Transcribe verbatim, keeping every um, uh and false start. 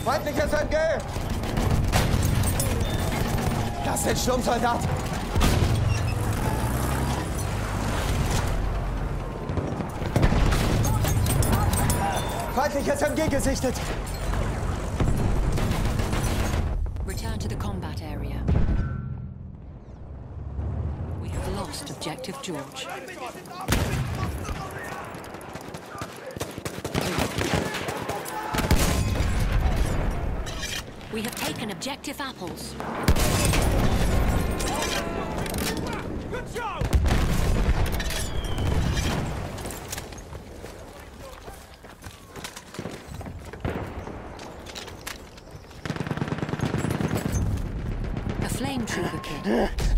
Feindliches M G! Das sind Sturmsoldaten! Feindliches M G gesichtet! Return to the combat area. We have lost Objective George. We have taken Objective Apples. Good show! A flame trooper kit.